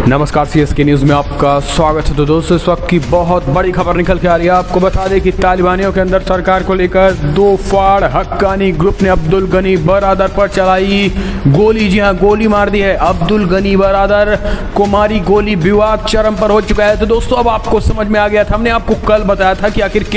नमस्कार, CSK news में आपका स्वागत है। तो दोस्तों, इस वक्त की बहुत बड़ी खबर निकल के आ रही है। आपको बता दें कि तालिबानियों के अंदर सरकार को लेकर दो फाड़ हक्कानी ग्रुप ने अब्दुल गनी बरादर पर चलाई गोली। जी हां, गोली मार दी है। अब्दुल गनी बरादर को मारी गोली। विवाद चरम पर हो चुका है। तो दोस्तों, अब आपको समझ में आ गया था। हमने आपको कल बताया था कि आखिर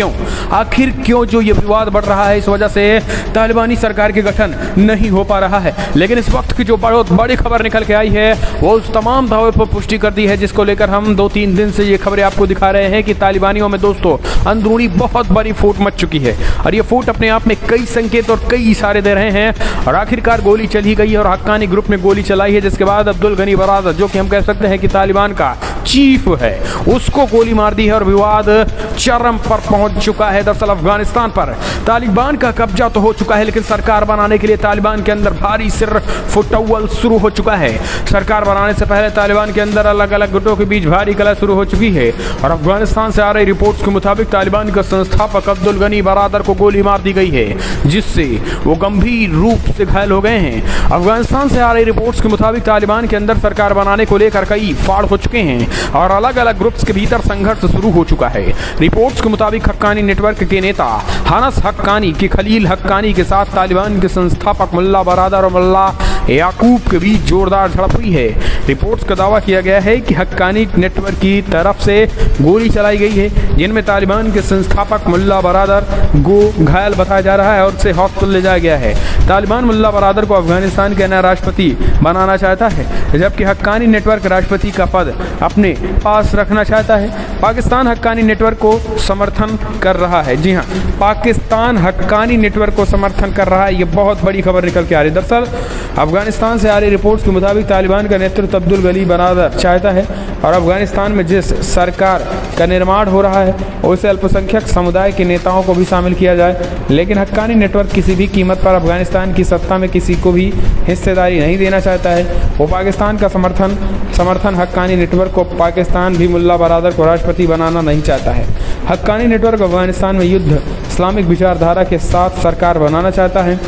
क्यों जो ये विवाद बढ़ रहा है, इस वजह से तालिबानी सरकार के गठन नहीं हो पा रहा है। लेकिन इस वक्त की जो बहुत बड़ी खबर निकल के आई है, वो उस तमाम दावे पर पुष्टि कर दी है जिसको लेकर हम 2-3 दिन से ये खबरें आपको दिखा रहे हैं कि तालिबानियों में दोस्तों अंदरूनी बहुत बड़ी फूट मच चुकी है। और ये फूट अपने आप में कई संकेत और कई इशारे दे रहे हैं। और आखिरकार गोली चली गई है और हक्कानी ग्रुप ने गोली चलाई है, जिसके बाद अब्दुल गनी बरादर, जो कि हम कह सकते हैं कि तालिबान का चीफ है, उसको गोली मार दी है। और विवाद चरम पर पहुंच चुका है। दरअसल अफगानिस्तान पर तालिबान का कब्जा तो हो चुका है, लेकिन सरकार बनाने के लिए तालिबान के अंदर भारी सिर फुटौल शुरू हो चुका है। सरकार बनाने से पहले तालिबान के अंदर अलग अलग गुटों के बीच भारी कलह शुरू हो चुकी है। और अफगानिस्तान से आ रही रिपोर्ट्स के मुताबिक तालिबान का संस्थापक अब्दुल गनी बरादर को गोली मार दी गई है, जिससे वो गंभीर रूप से घायल हो गए हैं। अफगानिस्तान से आ रही रिपोर्ट्स के मुताबिक तालिबान के अंदर सरकार बनाने को लेकर कई फाड़ हो चुके हैं और अलग अलग ग्रुप्स के भीतर संघर्ष शुरू हो चुका है। रिपोर्ट्स के मुताबिक हक्कानी नेटवर्क के नेता हनस हक्कानी के खलील हक्कानी के साथ तालिबान के संस्थापक मुल्ला बरादर और मुल्ला याकूब के बीच जोरदार झड़प हुई है। रिपोर्ट्स का दावा किया गया है कि हक्कानी नेटवर्क की तरफ से गोली चलाई गई है, जिनमें तालिबान के संस्थापक मुल्ला बरादर को घायल बताया जा रहा है और उसे हॉस्पिटल ले जाया गया है। तालिबान मुल्ला बरादर को अफगानिस्तान के नया राष्ट्रपति बनाना चाहता है, जबकि हक्कानी नेटवर्क राष्ट्रपति का पद अपने पास रखना चाहता है। पाकिस्तान हक्कानी नेटवर्क को समर्थन कर रहा है। जी हाँ, पाकिस्तान हक्कानी नेटवर्क को समर्थन कर रहा है। ये बहुत बड़ी खबर निकल के आ रही है। दरअसल अफगानिस्तान से आ रही रिपोर्ट्स के मुताबिक तालिबान का नेतृत्व अब्दुल गनी बरादर चाहता है और अफगानिस्तान में जिस सरकार का निर्माण हो रहा है उसे अल्पसंख्यक समुदाय के नेताओं को भी शामिल किया जाए। लेकिन हक्कानी नेटवर्क किसी भी कीमत पर अफगानिस्तान की सत्ता में किसी को भी हिस्सेदारी नहीं देना चाहता है। वो पाकिस्तान का समर्थन हक्कानी नेटवर्क को पाकिस्तान भी मुल्ला बरादर को राष्ट्रपति बनाना नहीं चाहता है। हक्कानी नेटवर्क अफगानिस्तान में युद्ध इस्लामिक विचारधारा के साथ सरकार बनाना चाहता है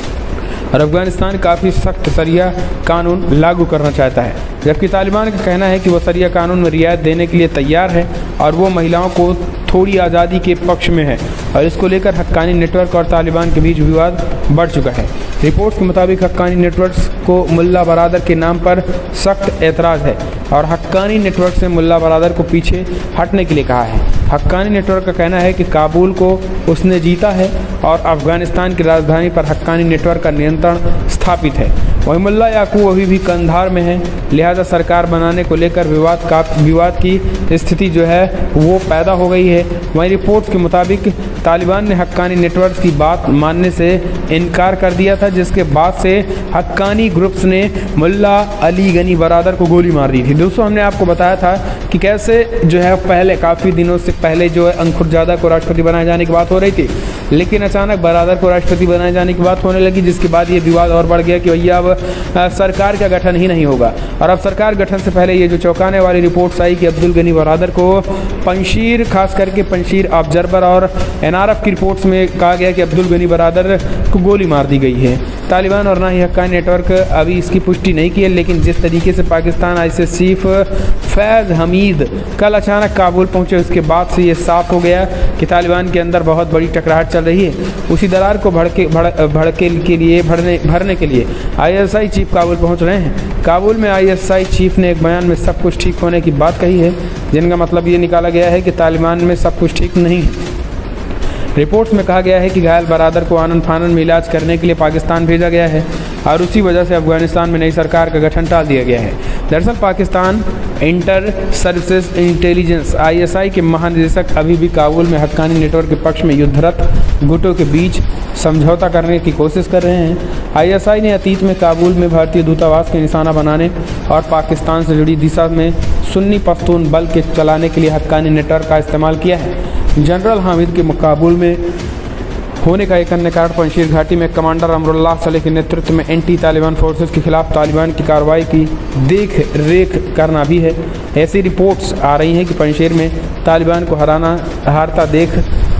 और अफगानिस्तान काफ़ी सख्त शरिया कानून लागू करना चाहता है, जबकि तालिबान का कहना है कि वो शरिया कानून में रियायत देने के लिए तैयार है और वो महिलाओं को थोड़ी आज़ादी के पक्ष में है। और इसको लेकर हक्कानी नेटवर्क और तालिबान के बीच विवाद बढ़ चुका है। रिपोर्ट्स के मुताबिक हक्कानी नेटवर्क्स को मुल्ला बरादर के नाम पर सख्त एतराज़ है और हक्कानी नेटवर्क से मुल्ला बरादर को पीछे हटने के लिए कहा है। हक्कानी नेटवर्क का कहना है कि काबुल को उसने जीता है और अफगानिस्तान की राजधानी पर हक्कानी नेटवर्क का नियंत्रण स्थापित है। वहीं मुल्ला याकूब अभी भी कंधार में है, लिहाजा सरकार बनाने को लेकर विवाद की स्थिति जो है वो पैदा हो गई है। वहीं रिपोर्ट्स के मुताबिक तालिबान ने हक्कानी नेटवर्क की बात मानने से इनकार कर दिया था, जिसके बाद से हक्कानी ग्रुप्स ने मुल्ला अली गनी बरादर को गोली मार दी थी। दोस्तों, हमने आपको बताया था कि कैसे जो है पहले काफ़ी दिनों से पहले जो है अंकुरजादा को राष्ट्रपति बनाए जाने की बात हो रही थी, लेकिन अचानक बरादर को राष्ट्रपति बनाए जाने की बात होने लगी, जिसके बाद ये विवाद और बढ़ गया कि भैया अब सरकार का गठन ही नहीं होगा। और अब सरकार गठन से पहले ये जो चौंकाने वाली रिपोर्ट्स आई कि अब्दुल गनी बरादर को पंशीर, खास करके पंशीर ऑब्जर्वर और एनआरएफ की रिपोर्ट्स में कहा गया कि अब्दुल गनी बरादर को गोली मार दी गई है। तालिबान और ना ही हक्कानी नेटवर्क अभी इसकी पुष्टि नहीं की है, लेकिन जिस तरीके से पाकिस्तान आईएसआई चीफ फैज़ हमीद कल अचानक काबुल पहुंचे, उसके बाद से ये साफ हो गया कि तालिबान के अंदर बहुत बड़ी टकराहट चल रही है। उसी दरार को भरने के लिए आईएसआई चीफ काबुल पहुंच रहे हैं। काबुल में आईएसआई चीफ ने एक बयान में सब कुछ ठीक होने की बात कही है, जिनका मतलब ये निकाला गया है कि तालिबान में सब कुछ ठीक नहीं है। रिपोर्ट्स में कहा गया है कि घायल बरादर को आनन फानन में इलाज करने के लिए पाकिस्तान भेजा गया है और उसी वजह से अफगानिस्तान में नई सरकार का गठन टाल दिया गया है। दरअसल Pakistan inter services intelligence ISI के महानिदेशक अभी भी काबुल में हक्कानी नेटवर्क के पक्ष में युद्धरत गुटों के बीच समझौता करने की कोशिश कर रहे हैं। आईएसआई ने अतीत में काबुल में भारतीय दूतावास के निशाना बनाने और पाकिस्तान से जुड़ी दिशा में सुन्नी पख्तून बल के चलाने के लिए हक्कानी नेटवर्क का इस्तेमाल किया है। जनरल हामिद के काबुल में होने का एक अन्य कारण पंशीर घाटी में कमांडर अमरुल्लाह सलेह के नेतृत्व में एंटी तालिबान फोर्सेस के खिलाफ तालिबान की कार्रवाई की देख रेख करना भी है। ऐसी रिपोर्ट्स आ रही हैं कि पंशीर में तालिबान को हारता देख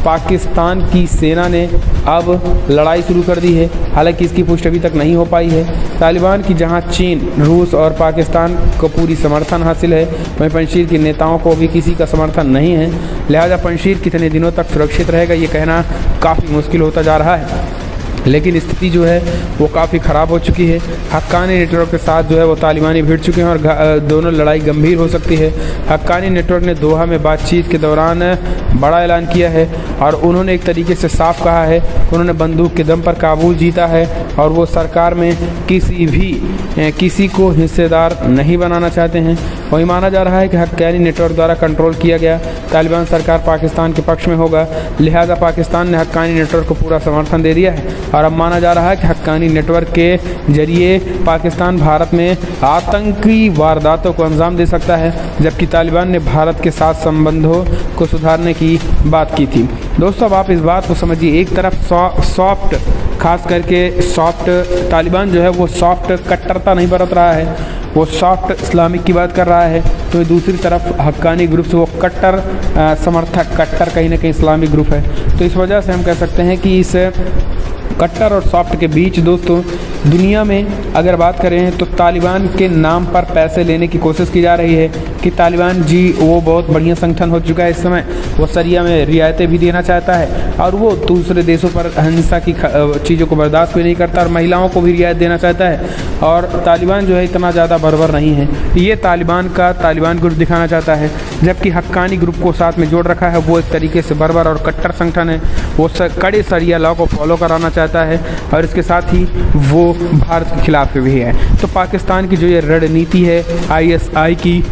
पाकिस्तान की सेना ने अब लड़ाई शुरू कर दी है। हालांकि इसकी पुष्टि अभी तक नहीं हो पाई है। तालिबान की जहां चीन, रूस और पाकिस्तान को पूरी समर्थन हासिल है, वहीं पंजशीर के नेताओं को भी किसी का समर्थन नहीं है। लिहाजा पंजशीर कितने दिनों तक सुरक्षित रहेगा ये कहना काफ़ी मुश्किल होता जा रहा है। लेकिन स्थिति जो है वो काफ़ी ख़राब हो चुकी है। हक्कानी नेटवर्क के साथ जो है वो तालिबानी भिड़ चुके हैं और दोनों लड़ाई गंभीर हो सकती है। हक्कानी नेटवर्क ने दोहा में बातचीत के दौरान बड़ा ऐलान किया है और उन्होंने एक तरीके से साफ कहा है उन्होंने बंदूक के दम पर काबुल जीता है और वो सरकार में किसी को हिस्सेदार नहीं बनाना चाहते हैं। वही माना जा रहा है कि हक्कानी नेटवर्क द्वारा कंट्रोल किया गया तालिबान सरकार पाकिस्तान के पक्ष में होगा। लिहाजा पाकिस्तान ने हक्कानी नेटवर्क को पूरा समर्थन दे दिया है और अब माना जा रहा है कि हक्कानी नेटवर्क के जरिए पाकिस्तान भारत में आतंकी वारदातों को अंजाम दे सकता है, जबकि तालिबान ने भारत के साथ संबंधों को सुधारने की बात की थी। दोस्तों अब आप इस बात को समझिए, एक तरफ सॉफ्ट, खास करके सॉफ्ट तालिबान जो है वो सॉफ्ट कट्टरता नहीं बरत रहा है, वो सॉफ्ट इस्लामिक की बात कर रहा है, तो दूसरी तरफ हक्कानी ग्रुप से वो कट्टर समर्थक, कट्टर कहीं ना कहीं इस्लामिक ग्रुप है। तो इस वजह से हम कह सकते हैं कि इस कट्टर और सॉफ्ट के बीच दोस्तों दुनिया में अगर बात करें तो तालिबान के नाम पर पैसे लेने की कोशिश की जा रही है कि तालिबान जी वो बहुत बढ़िया संगठन हो चुका है इस समय, वो सरिया में रियायतें भी देना चाहता है और वो दूसरे देशों पर हिंसा की चीज़ों को बर्दाश्त भी नहीं करता और महिलाओं को भी रियायत देना चाहता है। और तालिबान जो है इतना ज़्यादा बर्बर नहीं है, ये तालिबान ग्रुप दिखाना चाहता है, जबकि हक्कानी ग्रुप को साथ में जोड़ रखा है वो एक तरीके से बर्बर और कट्टर संगठन है। वो कड़े सरिया लॉ को फॉलो कराना चाहता है और इसके साथ ही वो भारत के खिलाफ भी है। तो पाकिस्तान की जो ये रणनीति है ISI की,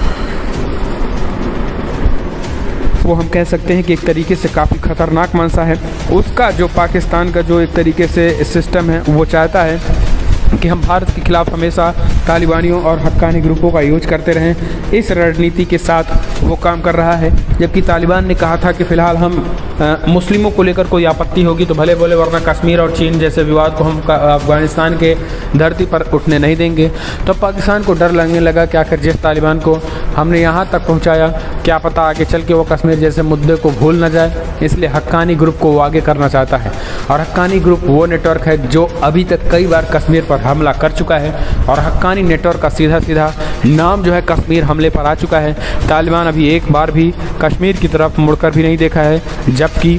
वो हम कह सकते हैं कि एक तरीके से काफ़ी ख़तरनाक मंशा है। उसका जो पाकिस्तान का जो एक तरीके से सिस्टम है वो चाहता है कि हम भारत के खिलाफ हमेशा तालिबानियों और हक्कानी ग्रुपों का यूज करते रहें। इस रणनीति के साथ वो काम कर रहा है, जबकि तालिबान ने कहा था कि फ़िलहाल हम मुस्लिमों को लेकर कोई आपत्ति होगी तो भले बोले, वरना कश्मीर और चीन जैसे विवाद को हम अफ़गानिस्तान के धरती पर उठने नहीं देंगे। तो पाकिस्तान को डर लगने लगा कि आखिर जिस तालिबान को हमने यहाँ तक पहुँचाया, क्या पता आगे चल के वो कश्मीर जैसे मुद्दे को भूल न जाए, इसलिए हक्कानी ग्रुप को वो आगे करना चाहता है। और हक्कानी ग्रुप वो नेटवर्क है जो अभी तक कई बार कश्मीर पर हमला कर चुका है और हक्कानी नेटवर्क का सीधा नाम जो है कश्मीर हमले पर आ चुका है। तालिबान अभी एक बार भी कश्मीर की तरफ मुड़कर भी नहीं देखा है, जबकि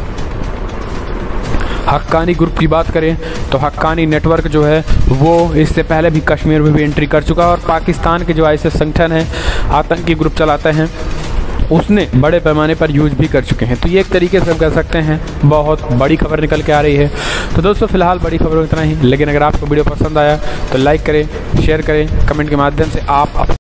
हक्कानी ग्रुप की बात करें तो हक्कानी नेटवर्क जो है वो इससे पहले भी कश्मीर में भी एंट्री कर चुका है और पाकिस्तान के जो ऐसे संगठन हैं, आतंकी ग्रुप चलाते हैं, उसने बड़े पैमाने पर यूज भी कर चुके हैं। तो ये एक तरीके से हम कह सकते हैं बहुत बड़ी खबर निकल के आ रही है। तो दोस्तों फिलहाल बड़ी खबरों इतना ही, लेकिन अगर आपको वीडियो पसंद आया तो लाइक करें, शेयर करें, कमेंट के माध्यम से आप